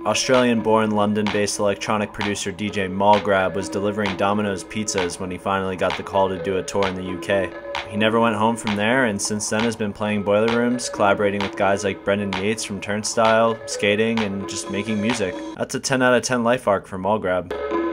Australian-born, London-based electronic producer DJ Mallgrab was delivering Domino's pizzas when he finally got the call to do a tour in the UK. He never went home from there, and since then has been playing Boiler Rooms, collaborating with guys like Brendan Yates from Turnstile, skating, and just making music. That's a 10 out of 10 life arc for Mallgrab.